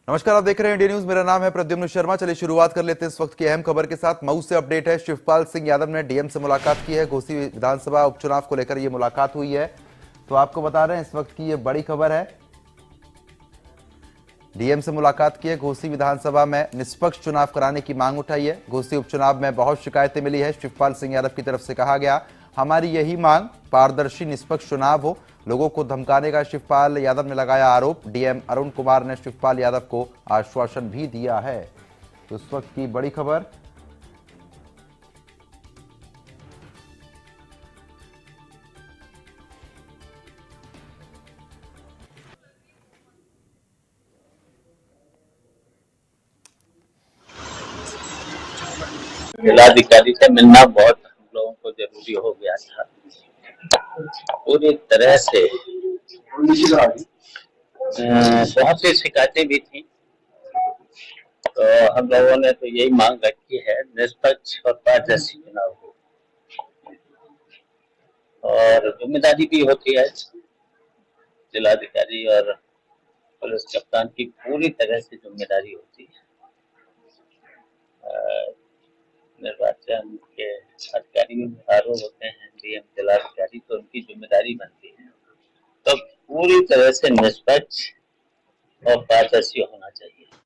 नमस्कार, आप देख रहे हैं इंडिया न्यूज। मेरा नाम है प्रद्युम्न शर्मा। चलिए शुरुआत कर लेते हैं इस वक्त की अहम खबर के साथ। मऊ से अपडेट है। शिवपाल सिंह यादव ने डीएम से मुलाकात की है। घोसी विधानसभा उपचुनाव को लेकर यह मुलाकात हुई है, तो आपको बता रहे हैं इस वक्त की ये बड़ी खबर है। डीएम से मुलाकात की है। घोसी विधानसभा में निष्पक्ष चुनाव कराने की मांग उठाई है। घोसी उपचुनाव में बहुत शिकायतें मिली है। शिवपाल सिंह यादव की तरफ से कहा गया, हमारी यही मांग पारदर्शी निष्पक्ष चुनाव हो। लोगों को धमकाने का शिवपाल यादव ने लगाया आरोप। डीएम अरुण कुमार ने शिवपाल यादव को आश्वासन भी दिया है। तो इस वक्त की बड़ी खबर। जिलाधिकारी से मिलना बहुत हम लोगों को जरूरी हो गया था। पूरी तरह से बहुत सी शिकायतें भी थी, तो हम लोगों ने तो यही मांग रखी है, निष्पक्ष और पारदर्शी चुनाव हो। और जिम्मेदारी भी होती है जिलाधिकारी और पुलिस कप्तान की, पूरी तरह से जिम्मेदारी होती है। निर्वाचन के अधिकारी आरोप होते हैं, डीएम जिलाधिकारी, तो उनकी जिम्मेदारी बनती है। तो पूरी तरह से निष्पक्ष और पारदर्शी होना चाहिए।